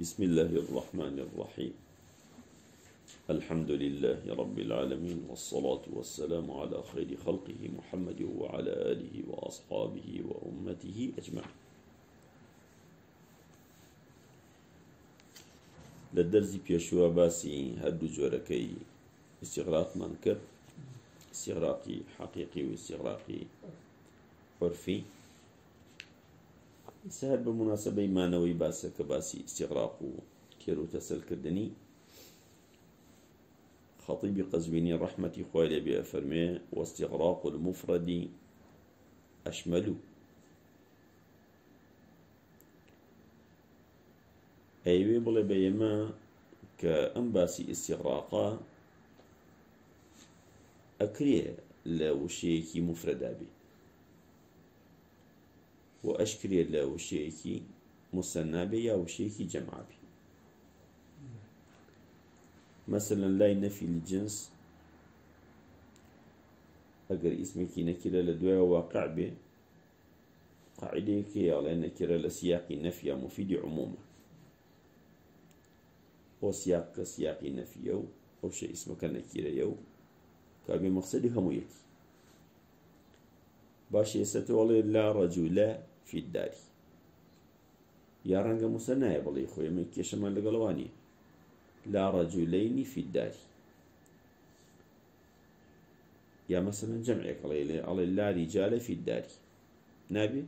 بسم الله الرحمن الرحيم. الحمد لله رب العالمين، والصلاة والسلام على خير خلقه محمد وعلى آله وأصحابه وأمته أجمعين. للدرس بيشوا باسي هدو جوركي استغراق منكر، استغراقي حقيقي واستغراقي عرفي. سهل بمناسبة ما نوي باسك باسي استغراق كيرو تسل كردني. خطيب قزويني رحمة خوالي بأفرمي واستغراق المفرد أشمل. أيوة بلا بيما كأنباسي استغراقا أكريه لو شيكي مفردا بي، وأشكري لو شيكي مثنى بي أو شيكي جمع بي. مثلا لا نفي الجنس أجر اسمك نكرة لدواء واقع به قاعدة كي على نكرة لسياق النفي مفيد عموما، وسياق سياق النفي أو شيء اسمك نكرة يو كابي مقصدي هميتي باشي ستولي لا رجل في الدار يا رنج مسنى بلي خويا من كيشمان لقلواني لا رجلين في الدار. يا مثلا جمعك على لا رجال في الدار نابي.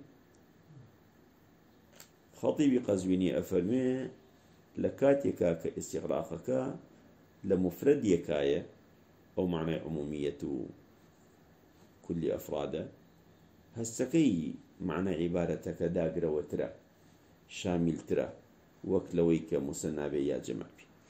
خطيب قزويني أفرمي لكاتك كاستغراقك لمفرد يكاية أو معنى عمومية كل أفراده هستكي معنى عبارتك داقرة وترى شامل ترى وكلويك مسنى يا جماعة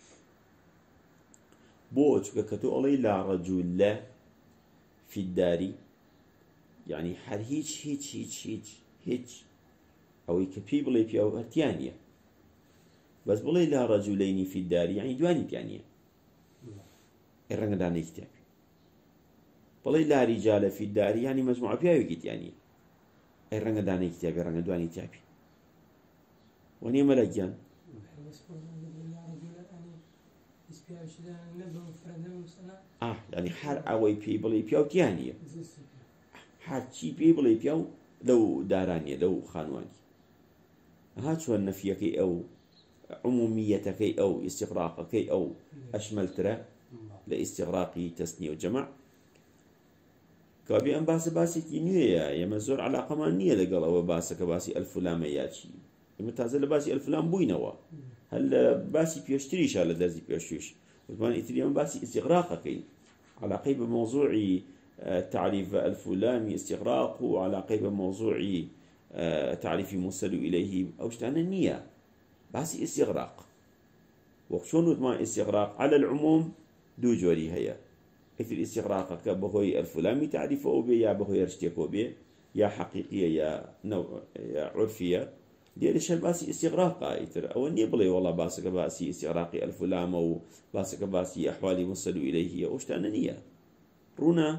بوچ كتو علي لا رجل لا في الدار يعني حر هيج أو كبيبل يبيو هتيانية، بس بلي لا رجلين في الدار يعني دواني تيانية الرنجداني كتاب. بلي لا رجال في الدار يعني مجموعة بيو كتيانية الرنجداني كتاب الرنجداني تابي وني ملجان يعني حر أوي بيبل يبيو تيانية حر شي بيبل يبيو لو دارانية لو خانواني هاتشو النفيكي أو عموميتكي أو استغراقكي أو أشمل ترى لاستغراقي تسنية وجمع كابي أن باسي كينيويا يمزور على قمانية لقال أو باسك باسي الفلام ياتشي يمتازل باسي الفلام بوينوا هل باسي بيشتريش على درزي بيشتريش وكمان إتريم باسي استغراقكي على قيب موضوع تعريف الفلام استغراق على قيب موضوع تعريف موصل إليه أو شتان النية باسي استغراق وشون ما استغراق على العموم دو جوري هيا إثر استغراقك بهوي الفلامي تعريفه أو بي يا بهوي رشتيكو بي يا حقيقية يا نوع يا عرفية ديالش باسي استغراق إثر أو نيبلي والله باسك باسي استغراقي الفلام أو باسك باسي أحوالي موصل إليه أو شتان النية رونا.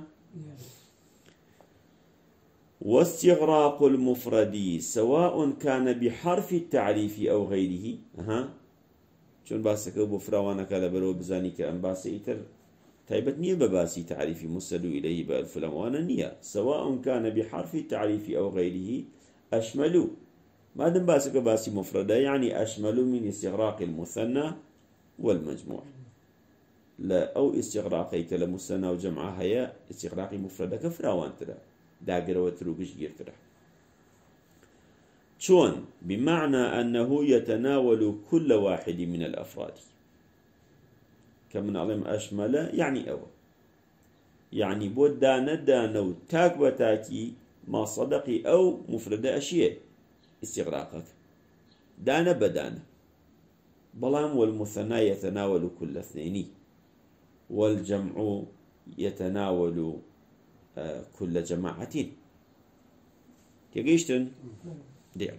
واستغراق المفرد سواء كان بحرف التعريف أو غيره. شون باسك أبو فراوانك لبرو بزاني كأن باسي إتر تايبت نية بباسي تعريف مسد إليه بالفلام وانا نية سواء كان بحرف التعريف أو غيره أشملوا ما دم باسك باسي مفردة يعني أشملوا من استغراق المثنى والمجموع لا أو استغراقي كلمثنى وجمعها هي استغراقي مفردة كفراوان ترى داقر وتروقش جير ترى شون بمعنى أنه يتناول كل واحد من الأفراد كمن علم أشمل يعني أو يعني بود دانا وتاك بتاكي ما صدقي أو مفردة أشياء استغراقك دانا بدانا بلام والمثنى يتناول كل اثنين والجمع يتناول كل جماعة تيجيشتن ديالك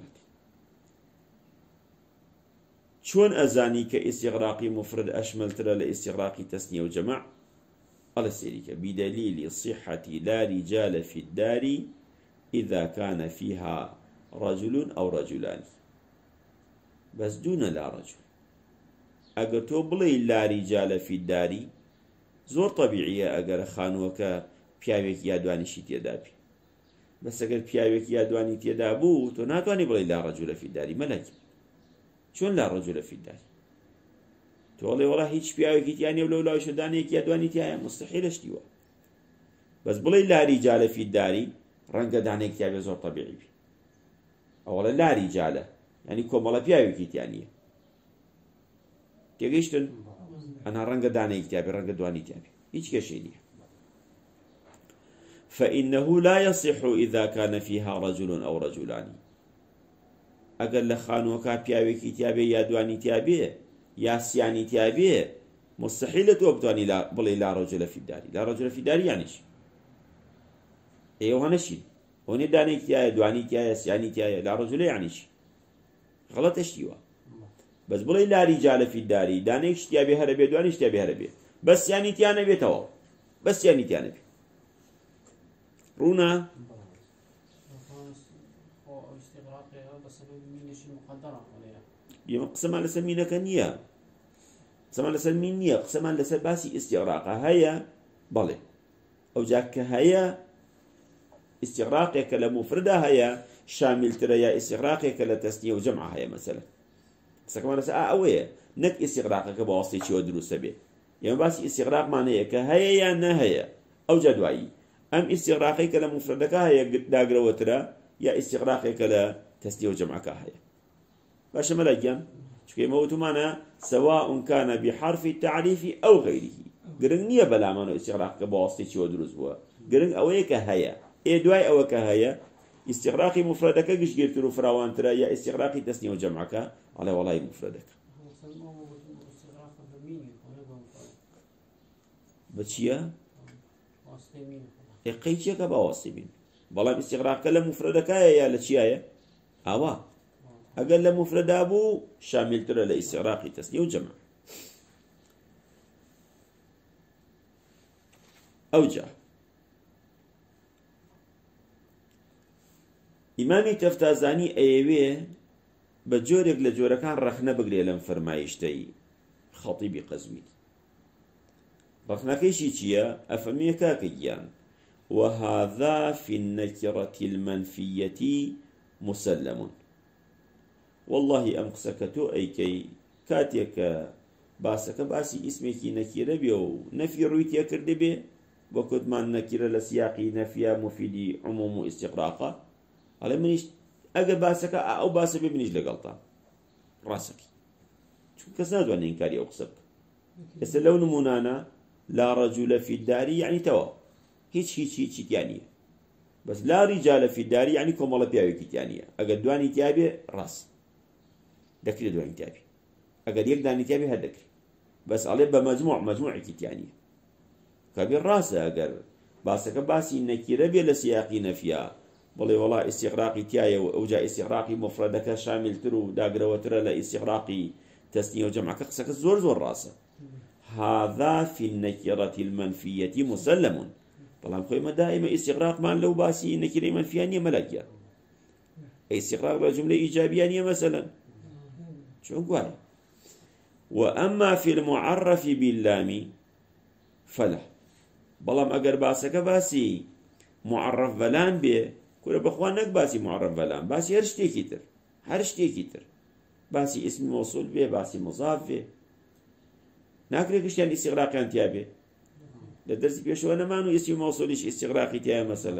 شون أزاني كاستغراقي مفرد أشمل ترى لاستغراقي تسنية وجمع على السيريكة بدليل صحة لا رجال في الدار إذا كان فيها رجل أو رجلان بس دون لا رجل ئەگەر تۆ بڵێ لا ریجال فی الداری زۆر طەبیعیە ئەگەر خانووەکە پیاوێکی یادوانیشی تێدا بێ، بەس ئەگەر پیاوێکی یادوانی تێدا بوو تۆ ناتوانێ بڵێ لا ڕەجولە فی الداری مەلەکی. چۆن لا ڕەجولە فی الداری؟ تۆڵێ وەڵا هیچ پیاوێکی تیانێ و لەو لاوی شەدانەیەکی یادوانی تایە مستەحیلە شتیوە. بەس بڵێ لا ریجالە فی الداری ڕەنگە دانەیەکی تیا بێ زۆر طەبیعی بێ. ئەوڵە لا ریجالە یعنی کۆمەڵە پیاوێکی تیانە. تێگەیشتن؟ ئەنا ڕەنگە دانەیەکی تیا بێ ڕەنگە دوانی تیا بێ هیچ کێشەی نییە. فإنه لا يصح إذا كان فيها رجل أو رجلان. ئەگەر لە خانووەکە پیاوێکی تیابێ یا دوانی تیابێ یا سیانی تیابێ مستحیلە تۆ بتوانی بڵێ لا ڕەجولە فی الداری. لا ڕەجولە فی الداری یانیش ئێوە هەنەشین ئەوەنێ دانێکی تایە دوانی تایە سیانی تایە لا ڕەجولە یانیش غەڵەتە شتیوە. بەس بڵێ لا ریجالە فی الداری دانێک شتیابێ هەرە بێ دوانی شتیابێ هەرە بێ بەس سیانی تیانە بێتەوە بەس سیانی تیانە بێ ڕوونا ئێمە قسەمان لەسەر مینەکە نییە، قسەمان لەسەر مین نییە، قسەمان لەسەر باسی ئیستیغراقە. هەیە بەڵێ ئەوجا کە هەیە ئیستیغراقێکە لە مفردا هەیە شاملترە یا ئیستیغراقێکە لە تەسنیە و جەمع هەیە مەسەلەن. قسەکەمان لەسەر ئەوەیە نەک ئیستیغراقەکە بە وەستێکیەوە دروستە بێ. ئێمە باسی ئیستیغراقمان هەیە کە هەیە یان نەهەیە. ئەوجا دوایی ئەم ئیستیغراقێکە لە مفردەکە هەیە داگرەوەترە یا ئیستیغراقێکە لە تەسنیە و جەمعەکە هەیە. باشە مەلەکیان چونکە ئێمە وتمانە سەواء كان بحرف التعريف أو غيره. گرنگ نییە بەلامانە ئیستیغراقەکە بە وەستێکیەوە دروست بووە، گرنگ ئەوەیە کە هەیە. دوای ئەوە کە هەیە ئیستیغراقی مفردەکە گشتگیرتر و فراوانترە یا ئیستیغراقی تەسنیە و جەمعەکە ئەڵێ وەڵای مفردەکە بە چییە؟ قەی چیەکە بە وەستی بین. بەڵام ئیستیغراقەکە لە مفردەکەیە یا لە چیایە؟ ئاوا ئەگەر لە مفردا بوو شاملترە لە ئیستیغراقی تەسنیە و جەمع. ئەوجا ئیمامی تەفتازانی ئەیەوێ بە جۆرێک لە جۆرەکان ڕەخنە بگرێ لەم فەرمایشتەی خەتیبی قەزوینی. ڕەخنەکەیشی چییە؟ ئەفەرمێ کاکە گیان وهذا في النكرة المنفية مسلم. والله ئەم قسەکە تۆ ئەیکەی کاتێکە باسەکە باسی ئیسمێکی نەکیرە بێ و نەفی ڕووی تێکردە بێ بۆ کۆتمان نەکیرە لە سیاقی نەفیا مفیدی عموم و ئیستیغراقە ئەڵێ منیش ئەگەر باسەکە ئەو باسە بێ منیش لەگەڵتا ڕاستەکی چون کەس ناتوانێت ئینکاری ئەو قسە بکە. ئێستا لەو نمونانە لا ڕەجولە فی الداری یعنی تەواو هیچی تیانە. بەس لا ریجالە فی الداری یعنی کۆمەڵە پیاوێکی تیانە. ئەگەر دوانی تیابێ ڕاست دەکرێت دوانی تیابێ، ئەگەر یەک دانی تیابێ هەر دەکرێت. بەس ئەڵێ بە مەجموعێکی تیانە کابێ ڕاستە. ئەگەر باسەکە باسی نەکیرە بێ لە سیاقی نەفیا بڵێ وەڵا ئیستیغراقی تایە و ئەوجا ئیستیغراقی مفردەکە شاملتر و داگرەوەترە لە ئیستیغراقی تەسنیە و جەمعەکە قسەکە زۆر ڕاستە. هذا في النكرة المنفية مسلم. بەڵام خۆیمە دائیمە ئیستیغراقمان لەو باسی نەکیرەی منفیان نییە مەلەکیە. ئیستیغراق لە جملەی ئیجابیان نییە مەسەلەن چۆن گوایە. وأما في المعرف باللام فلا. بەڵام ئەگەر باسەکە باسی معرف بەلام بێ کورە بەخوا نەک باسی معرف بەلام باسی هەر شتێکی تر باسی ئیسمی مەوسوول بێ باسی مضاف بێ ناکرێت گشتیان ئیستیغراقیان تیا بێ. لە دەرسی پێشەوە نەمان و ئیسمی مەوسوولیش ئیستیغراقی تایە مەسەلە.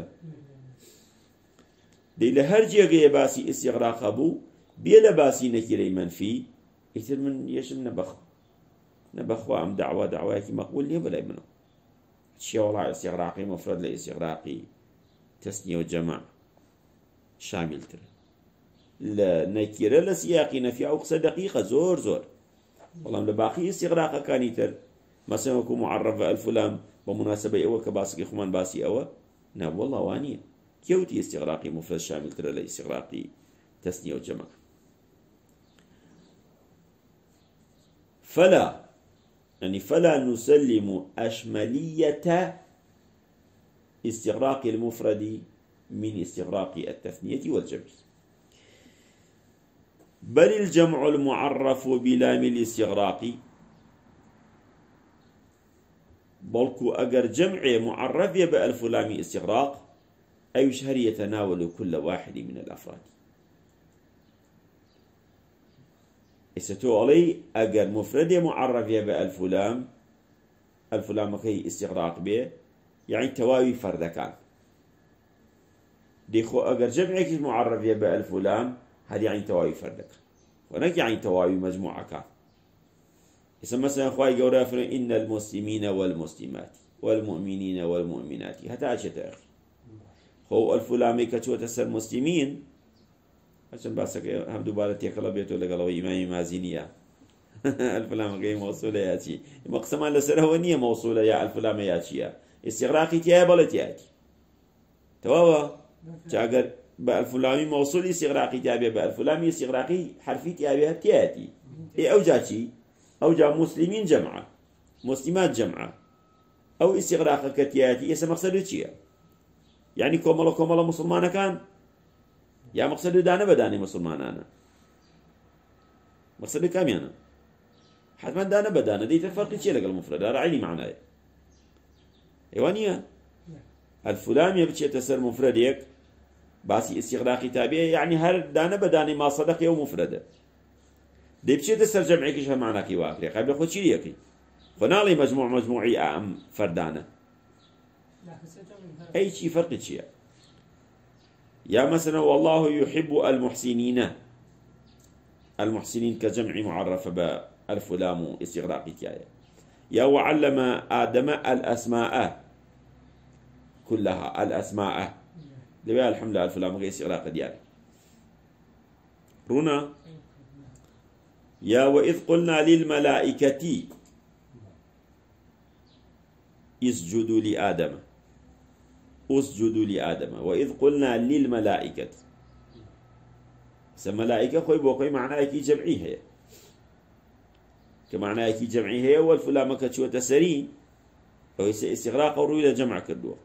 دەی لە هەر جێگەیە باسی ئیستیغراقە بوو بێ لە باسی نەکیرەی منفی ئیتر من یەشم نەبەخوا ئەم داوایەکی مەقبول نییە بەلای منەوە. چیە وەڵای ئیستیغراقی مفرد لە ئیستیغراقی تەسنیە و جەمع شاملترە لە نەکیرە لە سیاقی نەفیا و قسە دەقیقە زۆر. بەڵام لە باقی ئیستیغراقەکانی تر مەسەڵەن وەکو معرف بە ئەلفلام بە مناسبەی ئەوە کە باسەکەی خۆمان باسی ئەوە نەوەڵڵا وانییە کێوتی ئیستیغراقی مفرد شاملترە لە ئیستیغراقی تەسنیە و جەمع. فلا نسلم أشملية استغراق المفرد من استغراق التثنية والجمع. بل الجمع المعرف بلام الاستغراق بلكو أجر جمع معرف بألف لام استغراق أي شهر يتناول كل واحد من الأفراد. استو علي أجر مفرد معرف بألف لام، ألف لام كي استغراق به يعني تواوي فرد كان. ديخو أجر جمعك معرف بألف لام هذا يعني تواوي فردك، ونك يعني تواوي مجموعة كان. إذا مثلا أخوي جورا فرن إن المسلمين والمسلمات والمؤمنين والمؤمنات هذا أشياء أخي. هو ألف لام كتشوت السر مسلمين عشان باسك هم دوباره تيكلا بيتو لقلوا إمام مازينية ألف لام كي موصولة ياتي مقسما لسره ونية موصولة يا ألف لام ياتي استغراقي تيا بلت ياتي تواوا تاجر بألف لام موصول استغراقي تابع بألف لام استغراقي حرفي تابع تياتي إيه أو جاتي أو جاء مسلمين جمعة مسلمات جمعة أو استغراق كتياتي اسم مقصده شيء يعني كوملا مسلمان كان يا مقصده دانا بداني مسلمان أنا مقصده كم يعني حتما دانا بدانا دي تفرق شيء لقى المفرد هذا عيني معناه إيوانية الفلام يبتشي تسر مفردك باسي استغراقي تابعي يعني هر دانا بداني ما صدق يوم مفرده دي بشي تسر جمعك إيش معناه كي واقري قبل خد شيء يكي فنالي مجموعي أم فردانة أي شيء فرق شيء يا مثلا والله يحب المحسنين كجمع معرف بألف لام استغراقي تيايا يا وعلم آدم الأسماء كلها الأسماء لبيا الحمد لله ألف لام غير استغراق ديالي رونا يا وإذ قلنا للملائكة اسجدوا لآدم اسجدوا لآدم وإذ قلنا للملائكة الملائكة خوي بوكوي معناه كي جمعي هي كمعناه كي جمعي هي والفلامة كتشوة تسرين أو استغراق أو رويلة جمع كردوه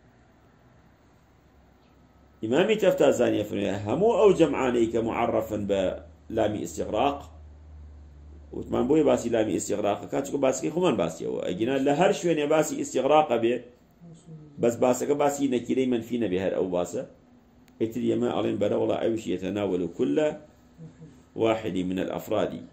إمامي تفتى زانية فرمية همو أو جمعاني كمعرفا بلامي استغراق وثمان بوي باسي لامي استغراق كاتشكو باسكي خمان باسي هو أجينا لهر شوين باسي استغراق به بس باسك باسي نكيري من فينا بهر أو باسه اتري ما علم برا والله أيش يتناول كل واحد من الأفراد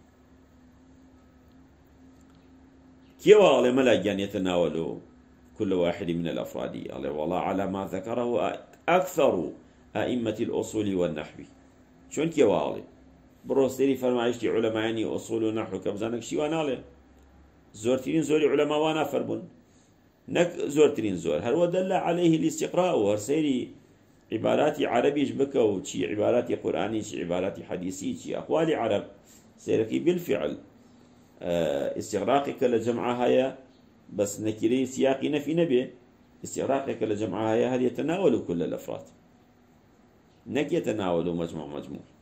كيوا على ملاجان يتناول كل واحد من الأفراد على والله على ما ذكره أكثر أئمة الأصول والنحو شون كيوا على بروستيري فرمايشتي علماء يعني أصول ونحو كبزانك شي وانا عليه زورتين زوري علماء وانا فربون نك زورتين زور هل ودل عليه الاستقراء وهرسيري عبارات عربي بك وشي عبارات قرآني شي عبارات حديثي شي أقوال عرب سيركي بالفعل استغراقك لجمعها هي بس نكري سياقي نفي نبي استغراقك لجمعها هي هل يتناول كل الأفراد نك يتناول مجموع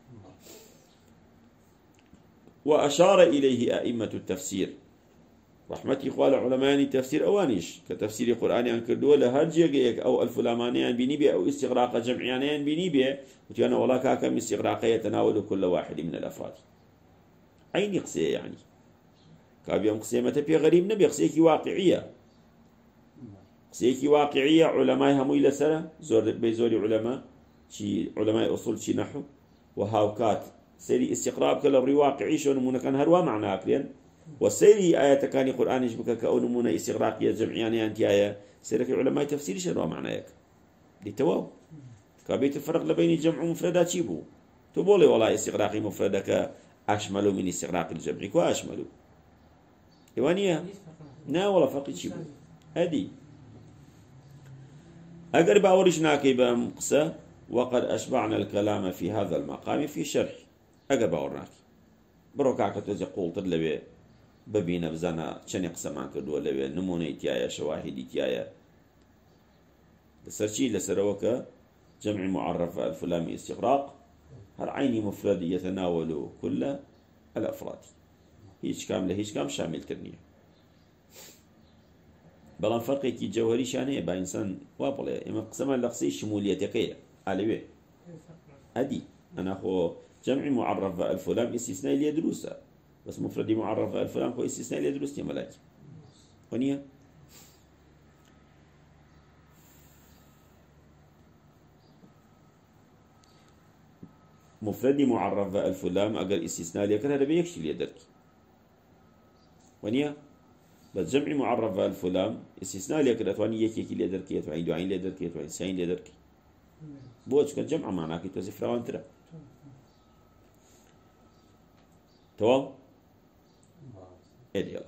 وأشار إليه أئمة التفسير رحمتي إخوال علماء تفسير أوانيش كتفسير قرآني أنكر دولة هرجيك أو الفلامانيان بنيبي أو استغراق جمعيانيان بنيبي وتيانا والله كاكم استغراق يتناول كل واحد من الأفراد عيني قصية يعني كابيوم قصية متى غريب نبي قصية واقعية قصية واقعية علماء همو إلى سنة بيزوري علماء شي علماء أصول شي نحو وهاوكات سيري استقراب كلا واقعي شو نمونا كان هروا معنا أكلين والسيري آية كاني قرآن يشبك كأو نمونا استغراقية جمعياني أنت آية سيرك علماء تفسير شنو معنى يك دي تواو كابيت الفرق لبين جمع مفردات شيبو تبولي والله استغراقي مفردك أشمل من استغراق الجمع كوا أشمل إيوانية نا والله فرق شيبو هدي أقرب أورجناك بمقصة وقد أشبعنا الكلام في هذا المقام في شرح أقرب أورناك بروكاك تزي قول تدلبي ببينا بزانا چني قسمان كردو لبي نموني تيايا شواهدي تيايا لسرشي لسروك جمع معرف الفلامي استغراق هر عيني مفرد يتناول كل الأفراد هيش كاملة هيش كام شامل ترنية بلان فرقي كي جوهري شانية با إنسان وابلي إما قسمان لقصي شموليتكية على بيه أدي أنا أخو جمع معرف الفلام استثناء لي دروسه بس مفرد معرف الفلام هو استثناء لي دروس يا ملاك ونيا مفرد معرف الفلام اگر استثناء لي كان هذا بيكشي لي درك ونيا بس جمع معرف الفلام استثناء لي كده تواني يكي لي درك يتواني دوعين لي درك يتواني سين لي درك بوش كان جمع معناه كي توزف روان ترى تمام ادي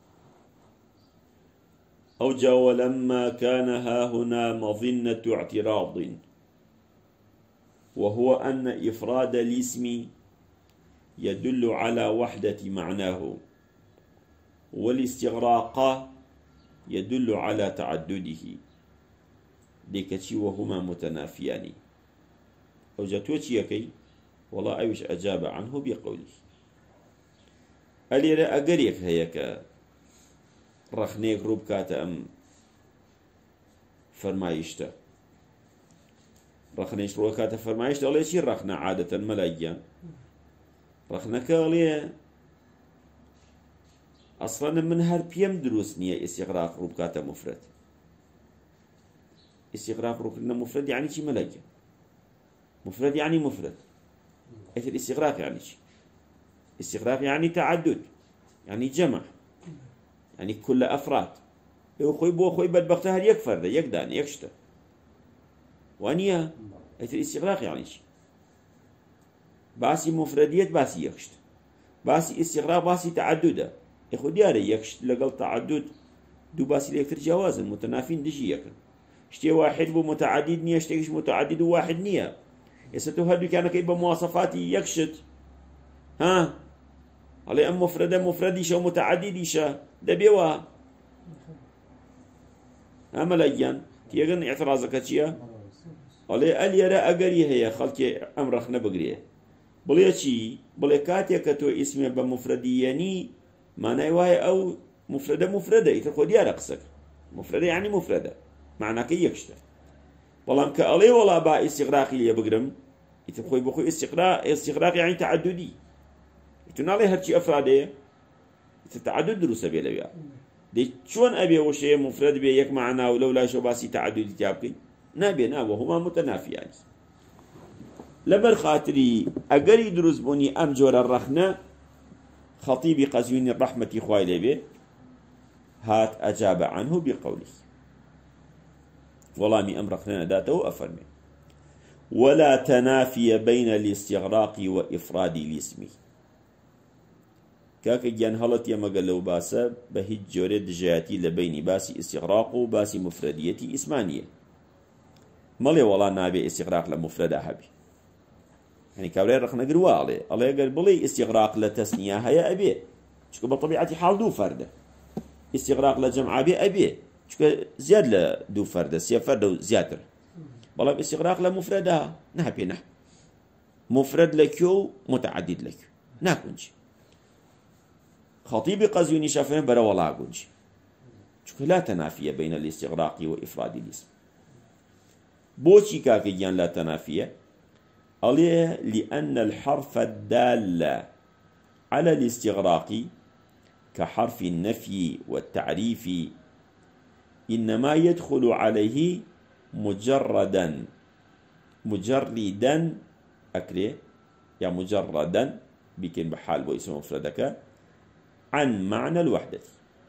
أو جاء ولما كان ها هنا مظنة اعتراض وهو أن إفراد الاسم يدل على وحدة معناه والاستغراق يدل على تعدده ديكتشي وهما متنافيان أو جاتوتي يكي والله أيش أجاب عنه بقوله أليرا أقريك هيك رخنيك روب كاتا أم فرمايشتا رخنيش روب كاتا فرمايشتا أولي شي رخنا عادة ملايا رخنا كالي أصلا من هر بيم دروس نية استغراق روب كاتا مفرد استغراق روب كاتا مفرد يعني شي ملايا مفرد يعني مفرد إيش الاستغراق يعني شي استغراق يعني تعدد يعني جمع يعني كل أفراد خوي بو خوي بدبخت هل يكفر ده يقدان يكشته وانيا الاستغراق يعني شيء باسي مفردية باسي يكشت باسي استغراق باسي تعدده يخو دياري يكشت لقل تعدد دو باسي ليكتر جوازا متنافين دجي يكن اشتي واحد بو متعدد نية اشتيش متعدد واحد نية يستو هدو كان كيبا مواصفاتي يكشت ها علي أم مفرديشة ومتعدديشة دبيوا أما ليان تيجن اعتراضك شيء علي أليرا أجري هي خلك أمرخنا بقريه بلي شيء بلي كاتيا كتو اسمه بمفردياني ما نيواه أو مفردة يتخذ يا رقصك مفردة يعني مفردة معناه كي يكشته والله كألي ولا با استغراقي اللي بقرم يتخذ بخو استغراق يعني تعددي تنالي هرشي أفرادية تتعدد دروس بيلا بيا دي شون أبي وشيء مفرد بي يك معنا ولو لا شو باسي تعدد تابكي نابي وهما متنافيان لبر خاطري أجري دروس بني أم جور الرخنة خطيب قزوين الرحمة خوالي به هات أجاب عنه بقوله والله مي أمرخنا داته أفرمي ولا تنافي بين الاستغراق وإفراد الاسم كاك جان هلط يما قال له باسا بهج جورد جاتي لبيني باسي استغراق وباسي مفرديتي اسمانية مالي والله نابي استغراق لمفردة حبي يعني كابري رخنا قروا عليه الله قال بلي استغراق لتسنية هيا أبي شكو بطبيعة حال دو فردة استغراق لجمع أبي شكو زياد لدو فردة سيا فردة زيادر بلا استغراق لمفردة نحبي نحب مفرد لكيو متعدد لكيو ناكونش خطيب قزويني شافين برا ولا قنش شكو لا تنافية بين الاستغراق وإفراد الاسم بوشي كاكيان لا تنافية عليه لأن الحرف الدال على الاستغراق كحرف النفي والتعريف إنما يدخل عليه مجردا أكري يا مجردا بكن بحال باسم مفردك عن معنى الوحدة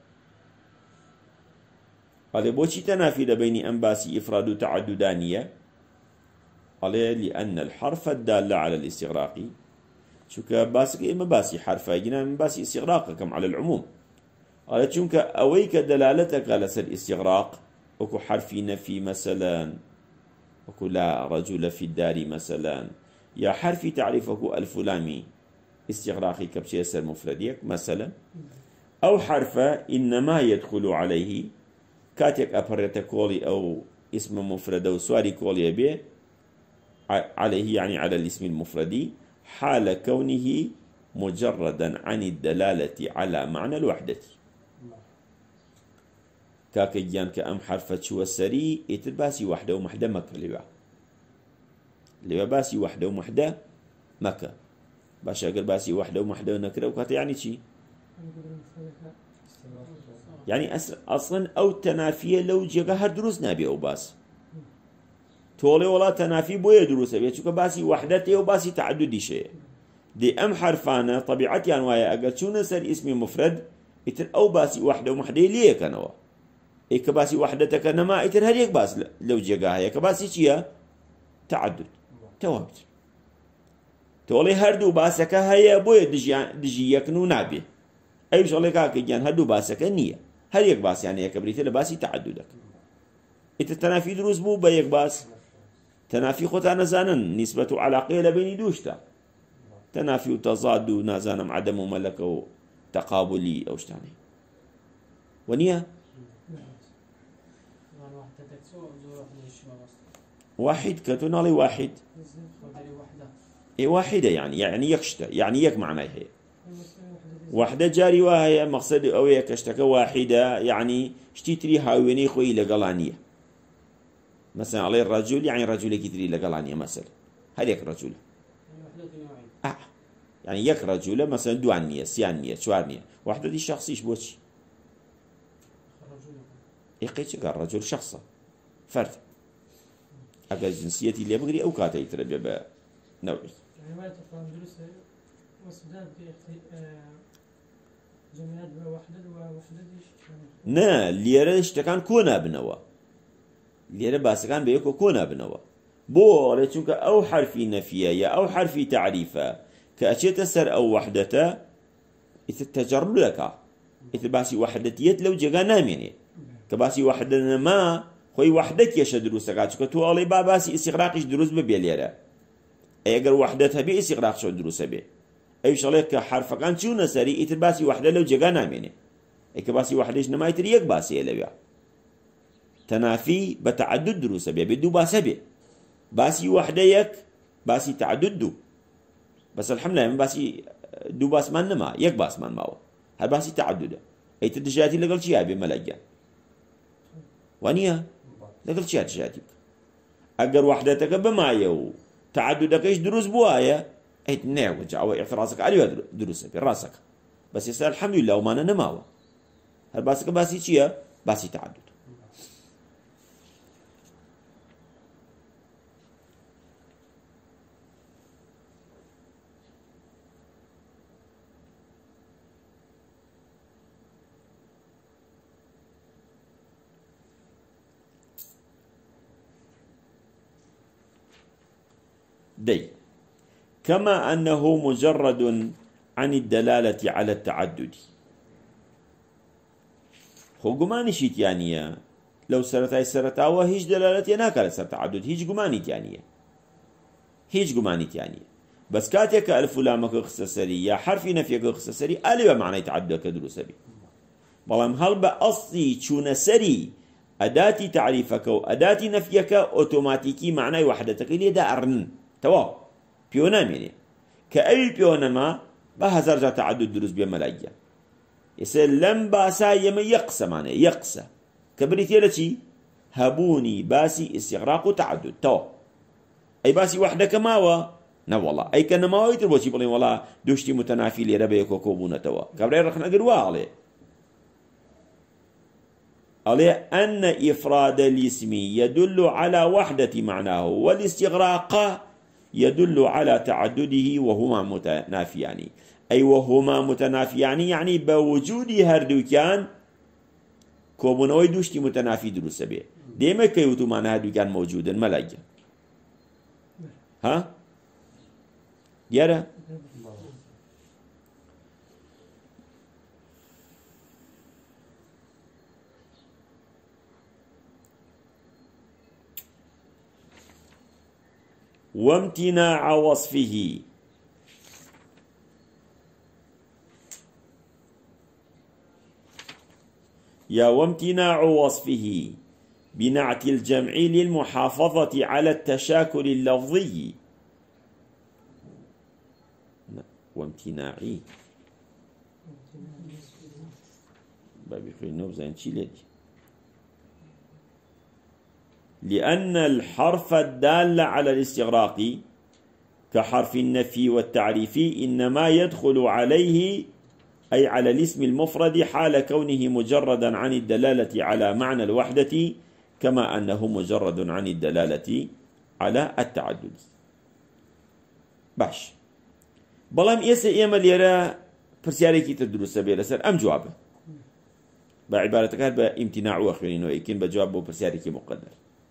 قال بوشي تنافي بين أنباسي إفراد تعددانية قال لأن الحرف الدال على الاستغراق شوك باسك إما باسي حرف جنا من باسي استغراق كم على العموم قال شوك أويك دلالتك على الاستغراق وكو حرف نفي مثلا وكو لا رجل في الدار مثلا يا حرف تعرفه الفلامي استغراقي كبشيسر مفرديك مثلا أو حرف إنما يدخل عليه كاتك أبرت كولي أو اسم مفرد أو سواري كولي به عليه يعني على الاسم المفردي حال كونه مجردا عن الدلالة على معنى الوحدة كاك جان كأم حرف شو السري يتباسي وحده ومحدة مكة لبا باسي وحده ومحدة مكة باش أقل باسي وحدة ومحدة ونكرة وكات يعني شي يعني أصلا أو تنافية لو جيغا هر دروس نابي أو باس تولي ولا تنافي بويا دروس أبي شوك باسي وحدتي وباسي تعددي شيء دي أم حرفانة طبيعتي أنوايا أقل شو نسر اسمي مفرد إتر أو باسي وحدة ومحدة ليه كانوا إيه كباسي وحدتك نما إتر هريك باس لو جيغا هيا كباسي شيا تعدد توابت تولي هردو باسك هيا بويا دجي يكنو نابي أي شغلة كاكي جان هردو باسك نية هريك باس يعني يكبريت لباسي تعددك إتر تنافي دروس بو بيك باس تنافي خطا نزانا نسبة علاقية لبين دوشتا تنافي وتضاد نازانا عدم ملكة تقابلي أو شتاني ونيا واحد كتون علي واحد واحدة يعني يكشتا يعني يك معناه هي واحدة جاري وهي مقصد أو يكشتك واحدة يعني اشتري هاويني خوي لقلانية مثلا عليه الرجل يعني رجل كتري لقلانية مثلا هل يك رجل يعني يك رجل مثلا دوانية سيانية شوارنية واحدة دي شخصيش بوش يقيتش قال رجل شخصة فرد أقل جنسيتي اللي بغري أو كاتا يتربي بنوعي يعني ما تفهم درسه وصداد جميلات ووحدة نا ليرة اشتكان كونا بنوا ليرة باسكان بيكو كونا بنوا بو ليتشوك أو حرفي نفية يا أو حرفي تعريفة كأشيت سر أو وحدته يتجرب لك يتباسي وحدتيت لو جانا ناميني كباسي وحدنا ما خوي وحدك يش دروسك عشان تو علي باسي استغراقش دروس ببيليرة أجر وحدتها بي استغراق شو دروس بي أي شغلة كحرف كان شو نسري يتباسي وحدة لو جانا ناميني كباسي وحدش نما يتريق باسي لبيا تنافي بتعدد دروس بي بدو باسبي باسي وحدة يك باسي تعدد بس الحمد لله من باسي دو باس من نما يك باس من ماو هل باسي تعدد أي تدجاتي لقل شيء أبي ملقى وانيا لقل شيء تجاتي أجر وحدتك بمايو تعددك إيش دروس بوايا أي تناو جاوا إعتراضك عليه دروس براسك بس يسأل الحمد لله وما نماو هل باسك باسي شيء باسي تعدد دي كما أنه مجرد عن الدلالة على التعدد خو قماني شيت يعني لو سرتاي سرتاوه هيج دلالة يناك على التعدد هيج قماني يعني هيج قماني يعني بس كاتك ألف لامك اختصاري يا حرف نفيك اختصاري ألف معنى تعدد كدروس بي بلام هل بأصلي تشون سري أداتي تعريفك وأداتي نفيك أوتوماتيكي معنى وحدتك اللي دا أرن توا بيونا ميني كأي بيونا ما بهزار جا تعدد دروس بملايين يسأل لم باسا يما يقسى معنى يقسى كبريتي لتي هبوني باسي استغراق تعدد توا أي باسي وحدك ماوا نا والله أي كان ماوا يتربوشي بلين والله دوشتي متنافي لي ربيكو كوبونا توا كبري رخنا قروا عليه عليه أن إفراد الاسم يدل على وحدة معناه والاستغراق يدل على تعدده وهما متنافيان أي وهما متنافيان يعني بوجود هردوكان كوبونوي دوشتي متنافي دروس به ديما كيوتو معنى هردوكان موجودا ملاجا ها يرى وامتناع وصفه يا وامتناع وصفه بنعت الجمع للمحافظة على التشاكل اللفظي وامتناعي بابي خير نوزا انشيلت لأن الحرف الدال على الاستغراق كحرف النفي والتعريف إنما يدخل عليه أي على الاسم المفرد حال كونه مجردا عن الدلالة على معنى الوحدة كما أنه مجرد عن الدلالة على التعدد. باش بەڵام ئێستا ئێمە لێرە پرسیارێکی تر دروستە بێ لەسەر ئەم جوابە بە عیبارەتەکان بە ئیمتیناع خوێنینەوە یەکین بە جواب بۆ پرسیارێکی مقدر.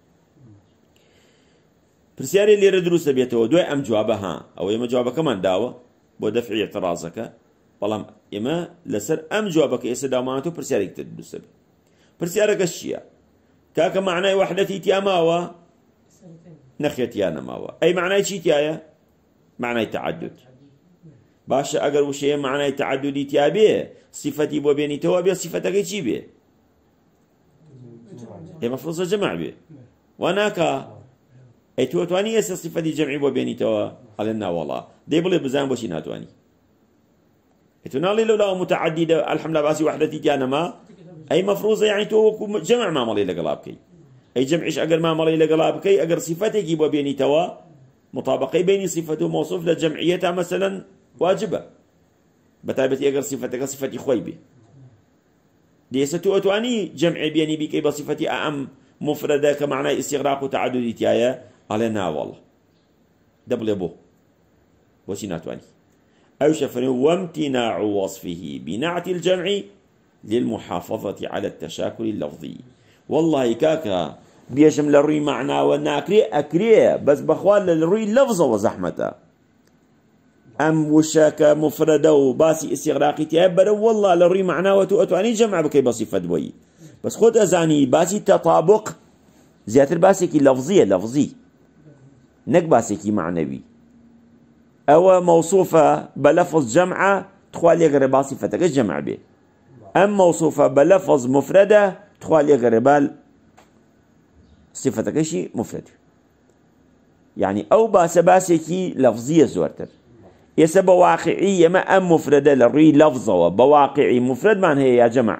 پرسیارێ لێرە دروستە بێتەوە دوای ئەم جوابە ها ئەو ئێمە جوابەکەمان داوە بۆ دەفعی اعتراضەکە بەڵام ئێمە لەسەر ئەم جوابەکە ئێستا داومانەوە پرسیارێکی تر دروستە بێ. پرسیارەکەش چییە؟ کاکە معنای وحدەتی تیا ماوە؟ نەخێتیان نەماوە. ئەی معنای چی تایە؟ معنای تعدد. باشە ئەگەر وشەیە معنای تعددی تیا بێ صفەتی بۆ بێنیتەوە بێ صفەتەکەی چی بێ؟ ئێمە فڕۆزە جەمع بێ واناکە ئەی تۆ توانی ئێستا صفەتی جەمعی بۆ بێنیتەوە ئەڵێ ناوەڵا دەی بڵێ بزان بۆچی ناتوانی ئەی تۆ ناڵێ لەولا متعددە ئەلحەمدوللا باسی وحدەتی تیا نەما ئەی مەفروضە یعنی تۆ وەکو جەمع مامەڵەی لەگەڵا بکەی ئەی جەمعیش ئەگەر مامەڵەی لەگەڵا بکەی ئەگەر صفەتێکی بۆ بێنیتەوە مطابقەی بینی صفەت و مەوصوف لە جەمعیەتە مەسەلەن واجبە بەتایبەتی ئەگەر صفەتەکە صفەتی خۆی بێ دێسە تۆ ئەتوانی جەمعی بێنی بیکەی بە صفەتی ئەم مفردە کە معنای ئیستیغراق و تعددی تایە ئەڵێ ناوەڵە دەبڵێ بۆ بۆچی ناتوانی ئەو شەفەرێ وامتناع وصفه بنعت الجمع للمحافظة على التشاكل اللفظي. والله كاكا بيشم لروي معنا وناكري أكري بس بخوال لروي لفظة وزحمته أم وشاك مفردة وباسي استغراقي تيابر والله لروي معنا وتؤتواني جمع بكي بصفة بوي بس خد أزاني باسي تطابق زيادة باسي كي لفظي نك باسي كي معنوي أو موصوفة بلفظ جمعة تخوال يقرب بصفتك الجمع به أم موصوفة بلفظ مفردة تخوال يقرب صفتك شيء مفرد يعني أو باسكي لفظية زورتر يسبب واقعية ما أم مفردة للري لفظة بواقعي مفرد معنى هي يا جماعة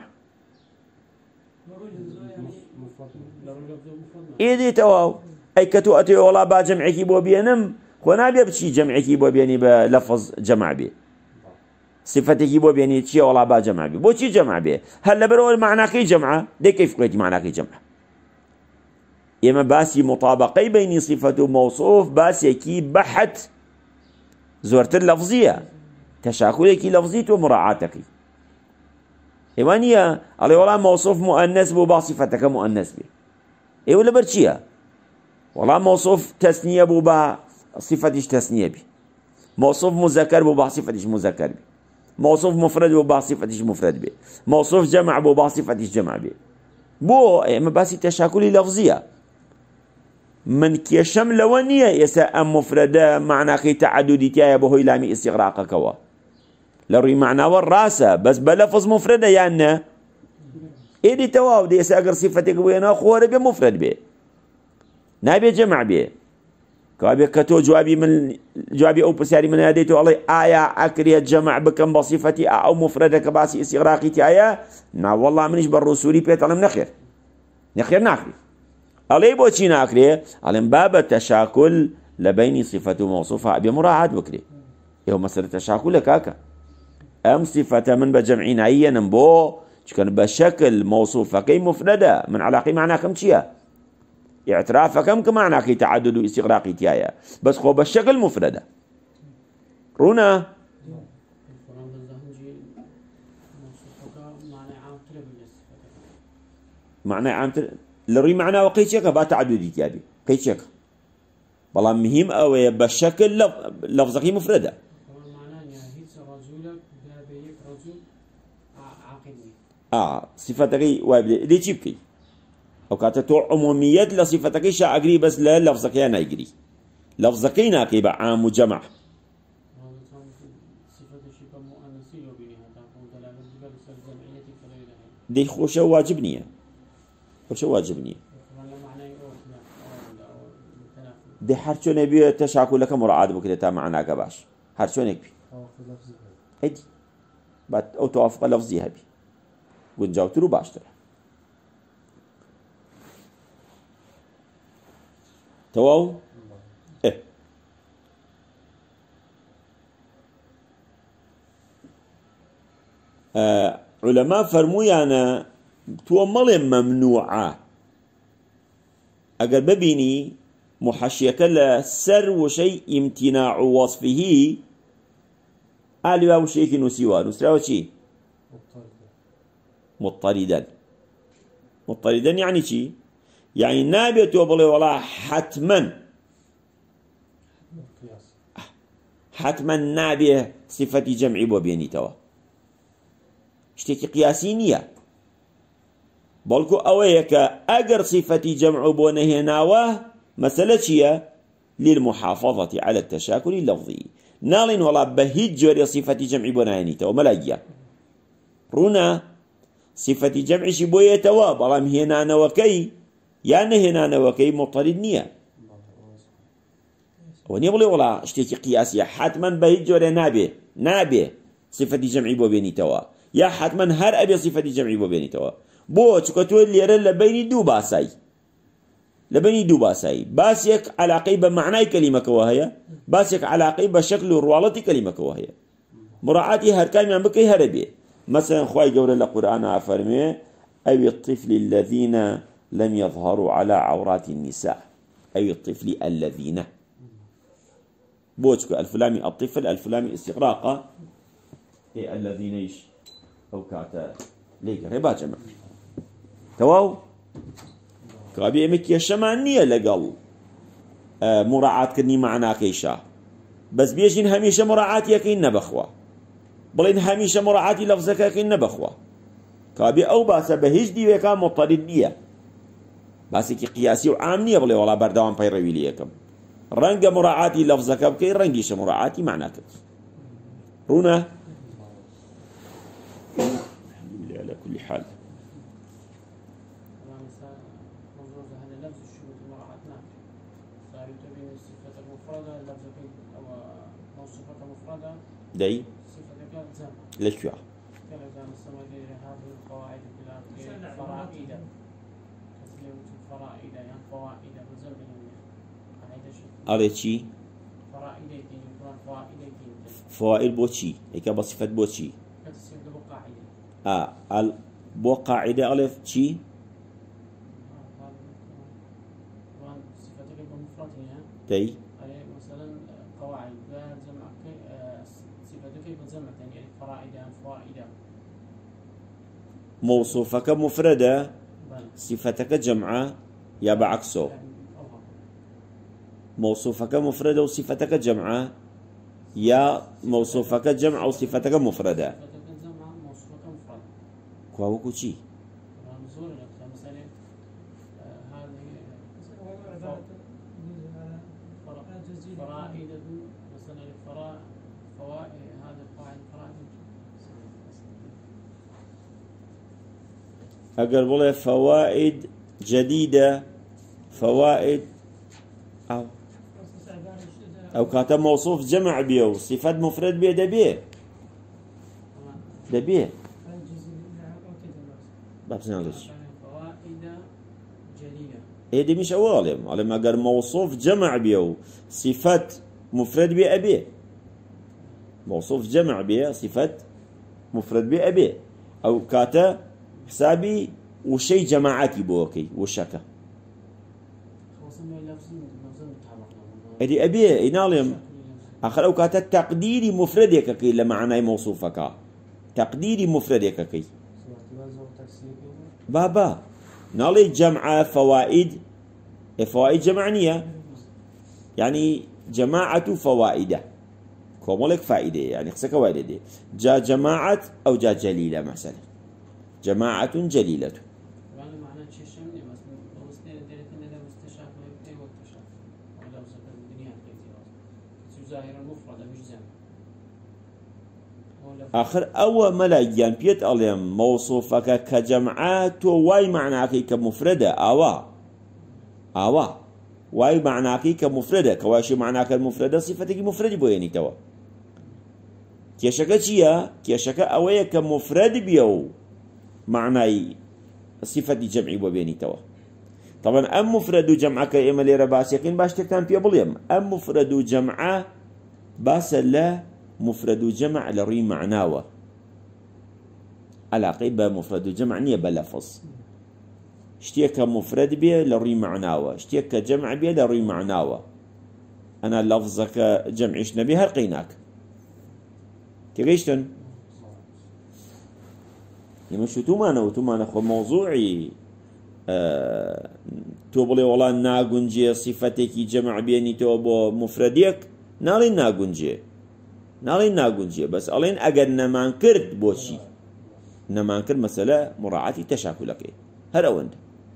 إيدي تواو أي كتو أتي والله با جمعكي بو بينم خونا بيبشي جمعكي بو بيني بلفظ جمع بي صفتكي بو بيني تشي والله با جمع بي بو تشي جمع بي هل برو معناكي جمعة دي كيف قلتي معناكي جمعة إما باسي مطابقي بين صفة وموصوف باسي كي بحث زورت اللفظية تشاكلك لفظية ومراعاتك إيوانية علي والله موصوف مؤنث بو بصفتك مؤنث بي إيه ولا برشيها والله موصوف تثنية بو بصفتش تثنية بي موصوف مذكر بو بصفتش مذكر بي موصوف مفرد بو بصفتش مفرد بي موصوف جمع بو بصفتش جمع بي بو إما باسي تشاكلي لفظية من كيشم لونية يسا أم مفردة معنى كي تعددي تيايا بهو إلامي استغراق كوا لروي معنى والراسة بس بلفظ مفردة يعني إيدي تواو دي يسا أقر صفتك وينا خوار بي مفرد بي نابي جمع بي كوابي كتو جوابي أو بسياري من هديتو الله آية أكريت جمع بكم بصفتي أو مفردة كباسي استغراقي تيايا نا والله منش بالرسولي بيت علم نخير ناخري علي بوشي ناكري على باب التشاكل لبين صفة موصوفة بمراعاة بكري يوم مسألة تشاكل كاكا أم صفة من بجمعين أي نمبو كان بشكل موصوفة كي مفردة من علاقي معنا كم شيء اعتراف كم كمعنى كي تعدد واستغراقي تيايا بس خو بالشكل مفردة رونا معنى عام لروي معنى وقيتشك با تعددي تيابي قيتشك والله مهم أو بشكل لفظك مفردة صفتك وابد دي تشيبكي أو كاتتو عموميات لصفتك شاعقري بس لا لفظك يا نايقري لفظك ناقي عام وجمع دي خوشة واجبنية خوشة واجبنية دي هرچو نبي تشاكل لك مراعاة بكريتا معناك باش هرچو نكبي هيدي بعد أو توافق لفظي هبي قد جاوترو باشتر تواو إيه علماء فرمويانا تو مەڵێ مەمنوعە ئەگەر ببینی محەشیەکە لە سەر وشەی ئیمتیناع وەصفیهی ئالوا وشەیەکی نووسیوە نووسراوە چی؟ مضطرداً يعني چی؟ يعني نابێت تۆ بڵێ وەڵا حتما نابێ صفەتی جەمعی بۆ بێنیتەوە شتێکی قیاسی نییە بەڵکو ئەوەیە کە ئەگەر صفەتی جەمع بۆ نەهێناوە مەسەلە چییە؟ للمحافظة على التشاكل اللفظي ناڵین وەڵا بە هیچ جۆرێ صفەتی جەمعی بۆ نایێنیتەوە مەلاگیە ڕوونە صفەتی جەمعیشی بۆ یێتەوە بەڵام هێنانەوەکەی یان نەهێنانەوەکەی مضطرد نییە ئەوە نییە بڵێ وەڵا شتێکی قیاسیە حتما بە هیچ جۆرێ نابێ صفەتی جەمعی بۆ بێنیتەوە یا حتما هەر ئەبێ صفەتی جەمعی بۆ بێنیتەوە بۆ چکە تۆ لێرە لە بینی دوو باسایی باسێک علاقەی بە معنای کەلیمەکەوە هەیە باسێک علاقەی بە شەکل و ڕواڵەتی کەلیمەکەوە هەیە مراعاتی هەر کامیان بکەی هەرە بێ مثلا خوای گەورە لە قورئانە ئەفەرمێ ئەوی الطفل الذين لم يظهروا على عورات النساء أي الطفل الذين بوشكو الفلامي الطفل الفلامي استغراقه الذين ايش او كاتا ليك ربا جمع تواو كابي امك يشمانيه لقل مراعاة كني معنا كيشا بس بيجين هميشه مراعاة يكين نبخوا بلين هميشه مراعاة لفظك يكين نبخوا كابي او باس بهج دي وكا مضطرد دي بس كي قياسي وعامنيه بلي والله بردوان بيروي ليكم رنگ مراعاتي لفظك بكي رنگيش مراعاتي معناك رونا الحمد لله على كل حال داي لشوا على شيء فوائد بوشي هيك بصفة بوشي بو قاعدة ألف شيء تي مثلا قواعد جمع صفتك بجمع يعني فرائد فوائد موصوفك مفردة صفتك جمعة يا بعكسه موصوفك مفردة وصفتك جمعة يا موصوفك جمع أو صفتك مفردة كواوكو شي فرائد مثلا فوائد هذا القاعدة فرائد أقرب فوائد جديدة فوائد أو كاتب موصوف جمع بيه صفات مفرد بيه دبيه بابسنا ليش فوائد جليلة إيه دي مش أولهم على ما قال موصوف جمع بيه صفات مفرد بيه أبيه موصوف جمع بيه صفات مفرد بيه أبيه أو كاتب حسابي وشي جماعاتي بوكي وشكا ادي ابي ينالم اخر اوقات تقديري مفردك كي لما معنى موصوفك تقديري مفردك كي بابا نالي جمع فوائد فوائد جمعنيه يعني جماعه فوائد كوملك فائده يعني خسك فائده جاء جماعه او جاء جليله مثلا جماعه جليله آخر أو ملاجان بيت أليم موصوفك كجمعات واي معناكي كمفردة آوا واي معناكي كمفردة كواشي معناك المفردة صفتك مفردة بويني توا كيشكا چيا كيشكا أويا كمفرد بيو معناي صفة جمعي بويني توا طبعا أم مفرد جمعك إما ليرا باسيقين باشتكتان بيا بليم أم مفرد جمعة باس لا مفرد جمع لري معناوه علاقة بمفرد وجمع نية بلفظ اشتيك مفرد بيه لروي معناوه اشتيك جمع بيه لروي معناوه أنا لفظك جمعش نبي هرقيناك تيجيشتن يمشو تومانا خو موضوعي توبلي والله ناقنجي صفتك جمع بيني توبو مفرديك نالين ناقنجي بس ألين أجر نمان كرد بوشي نمان كرد مسألة مراعاة تشاكلك هر أوند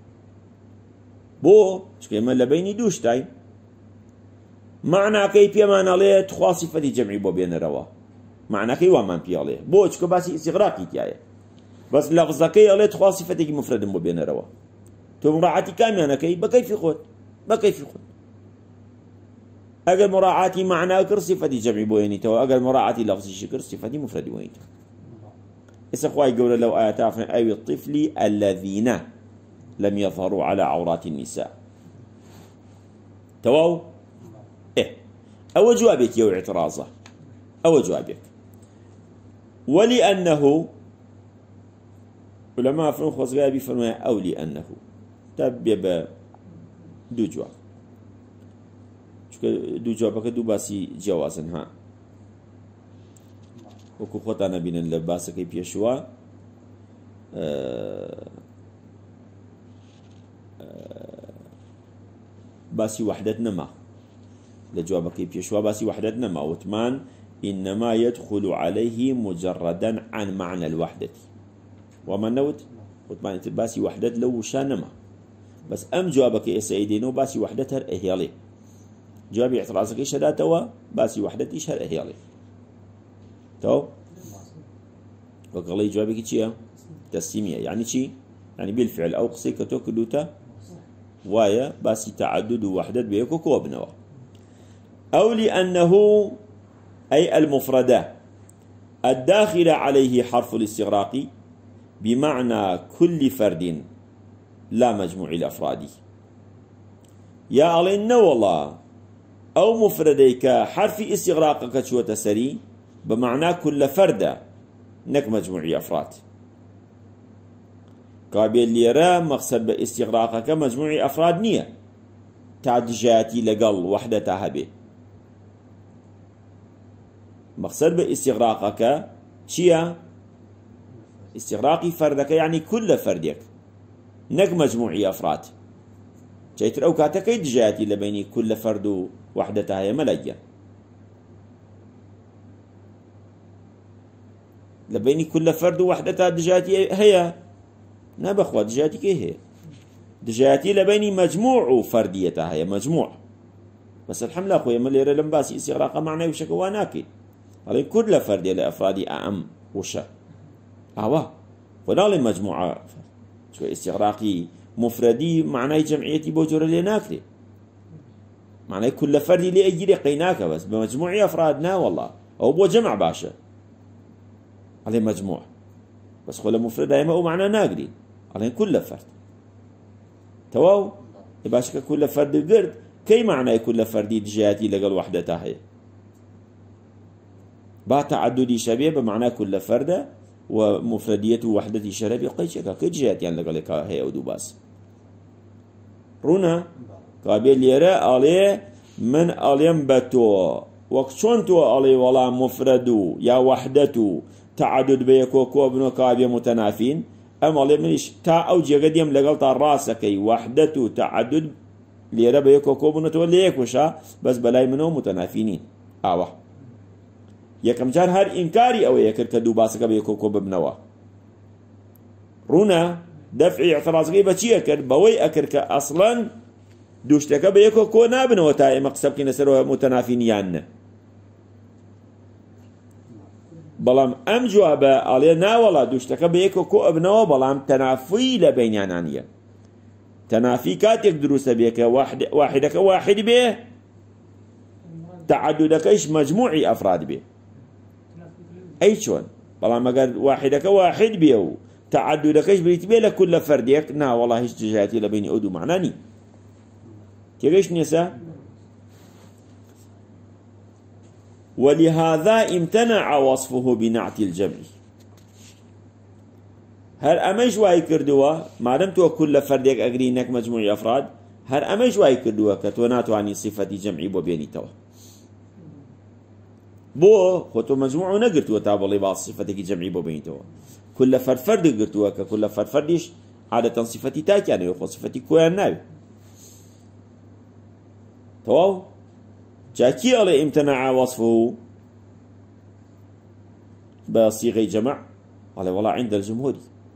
بو شكيما لبيني دوش تاي معنى كيف يمان عليه تخوا صفة جمعي بو بين روا معنى كيف ومان بي عليه بو شكو باسي استغراقي تياي بس لفظكي عليه تخوا صفة مفرد بو بين روا تو مراعاتي كاميانا كي بكيف خود اگر مراعاتي معنى كر صفة جمعي بو يعني تو اگر مراعاتي لفظي شكر صفة مفرد بو يعني إسا خواهي قولا لو آيات عفنا أي الطفل الذين لم يظهروا على عورات النساء تواو أو جوابك يو اعتراضه أو جوابك ولأنه علماء فرنخ وصغابي فرموا أو لأنه تبب دو جواب دو جوابك دو باسي جوازا ها وكو خطانا بين اللباسة كي بيشوا باسي وحدتنا ما لجوابك كي بيشوا باسي وحدتنا ما وثمان إنما يدخل عليه مجردا عن معنى الوحدة وما نوت وثمان باسي وحدت لو شانما بس أم جوابك يا سيدينو باسي وحدتها الأهيالي جوابي اعتراضك إيش هذا توا باسي وحدتي إيش الأهيالي تو وقال لي جوابك شيء تسمية يعني شيء يعني بالفعل أو قصي كتوكلوتا وايا باسي تعدد وحدت بيكو كوبنوا أو لأنه أي المفردة الداخلة عليه حرف الاستغراق بمعنى كل فرد لا مجموع الأفراد يا علينا والله أو مفرديك حرف استغراقك شو تسري بمعنى كل فرد نك مجموع أفراد قابل ليرى مقصد باستغراقك مجموع أفراد نية تعدجاتي لقل وحدتها به مقصد باستغراقك شيا استغراقي فردك يعني كل فردك نك مجموعي أفراد جايتر أو كاتك دجاتي لبيني كل فرد وحدتها هي ملايا لبيني كل فرد وحدتها دجاتي هي نبخوة دجاتي كي هي دجاتي لبيني مجموع فرديتها هي مجموع بس الحمد لله أخويا مليرة لمباسي استغراقا معنى وشكواناكي على كل فرد لأفراد أعم وشا ونال مجموعة شو استغراقي مفردي معناه جمعيتي بوجور اللي ناكلي معناه كل فرد اللي أجري قيناك بس بمجموعة أفرادنا والله أو بو جمع باشا عليه مجموع بس خلا مفرد هاي ما هو معناه ناقلي عليه كل فرد تواو يباشك كل فرد قرد كي معناه كل فرد جهاتي لقل وحدتها هي با تعددي شبيه بمعنى كل فرد ومفرديته وحدتي شربي قيشك كي جهات يعني لقلك هي أو دوباس رونا قابل يرى عليه من عليهم بتو وكشونتو عليه ولا مفردو يا وحدته تعدد بيكو كوبنو كابي متنافين أما عليه منش تا أو جيغديم لقلت راسك وحدته تعدد ليرى بيكو كوبنو توليكوشا بس بلاي منو متنافينين يكم جار هر إنكاري أو يكر كدو باسك بيكو كوب بنوا رونا دفع اعتراض غيبة شي أكر بوي أكر كأصلا دوشتك بيكو كو نابنوا تاي مقصب كي نسروها متنافين يان بلام أم جوابا علينا ولا دوشتك بيكو كو ابنوا بلام تنافي لبينيانانية تنافي كاتك دروس بيك واحدك واحد بيه تعددك إيش مجموعي أفراد بيه أي شون بلام قال واحدك واحد بيه تعددك إيش بريت بيه لكل فردك نا والله إيش جهاتي لبيني أدو معناني كيفاش نسا ولهذا امتنع وصفه بنعت الجمع هر أمش واي كردوا ما دام تو كل فردك أجري إنك مجموع أفراد هر أمش واي كردوا كتونات عني صفة جمعي بوبيني توا بو خطو مجموع نقرتوا تابلي بعض صفتك جمعي بوبيني توا كل فرد قرتوا ككل فردش عادة صفتي تاك يعني يخو صفتي كوان ناوي تواو جاكي على امتناع وصفه بصيغة جمع على والله عند الجمهور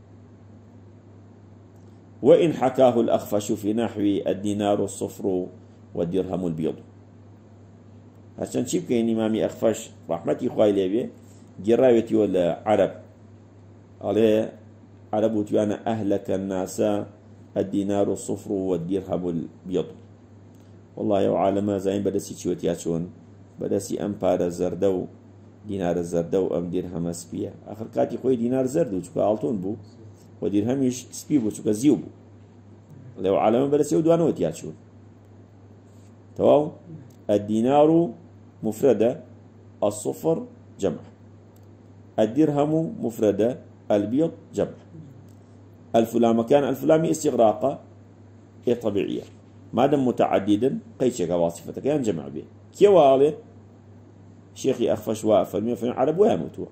وإن حكاه الأخفش في نحو الدينار الصفر والدرهم البيض عشان شيء كان إمامي أخفش رحمتي خوالي ليه جراوتي ولا عرب عليه عرب وتيانا أهلك الناس الدينار الصفر والدرهم البيض والله يا عالم زين بدسي شوتياتشون بدسي أمبار زردو دينار الزردو أم درهم سبيا آخر كاتي خوي دينار زردو شكا عالتون بو ودرهم يش سبي بو شكا زيو بو لو عالم بدسي ودوانو تياتشون تمام الدينار مفردة الصفر جمع الدرهم مفردة البيض جمع الفلام كان الفلامي استغراقة هي طبيعية ما دام متعددا قيشك واصفة كان جمع به كيوالي شيخي أخفش وافرمي فين عرب ويموتوا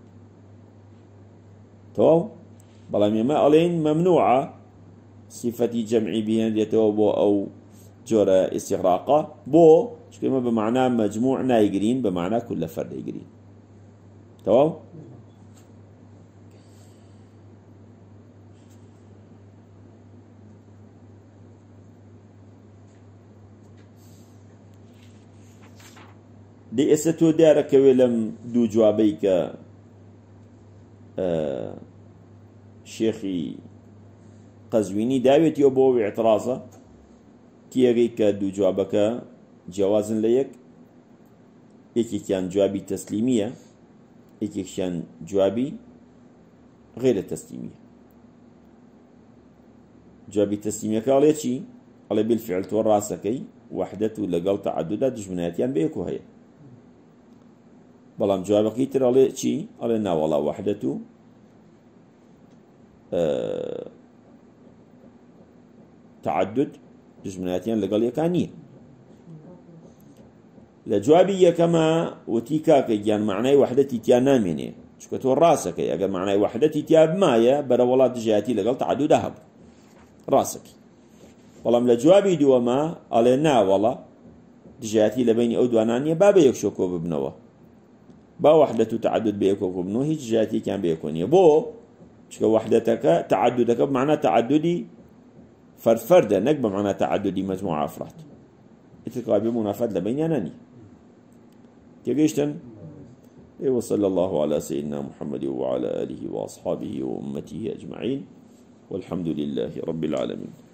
تو بلام ما علين ممنوعة صفة جمعي بها يتوبو أو جورة استغراقة بو شكما بمعنى مجموع نايقرين بمعنى كل فرد يقرين تمام دي استو دارك ولم دو جوابيك شيخي قزويني داويت يوبو اعتراضه تيغيك دو جوابك جوازن ليك يكي كان جوابي تسليمية يكي كان جوابي غير تسليمية جوابي تسليمية قال يتشي قال بالفعل توراسكي وحدته لقل تعددات جمناتيان بيكو هي بلام جوابك يتر قال يتشي قال نا والله وحدته تعدد جمناتيان لقل يكانيه لجوابي كما وتيكاك جان معناي وحدتي تيانا مني شكتو راسك اگر معناي وحدتي تياب مايا برا والله دجاتي لقل تعدد هب راسك والله لجوابي دوما علينا والله دجاتي لبيني او دوانانيا بابا يكشوكو ببنوا با وحدته تعدد بيكو ببنو هيج جاتي كان بيكوني بو شكو وحدتك تعددك بمعنى تعددي فرد نقبة معنى تعددي مجموعة أفراد اتقابي منافات لبين يناني تيجيشتن وصلى الله على سيدنا محمد وعلى آله وأصحابه وأمته أجمعين والحمد لله رب العالمين.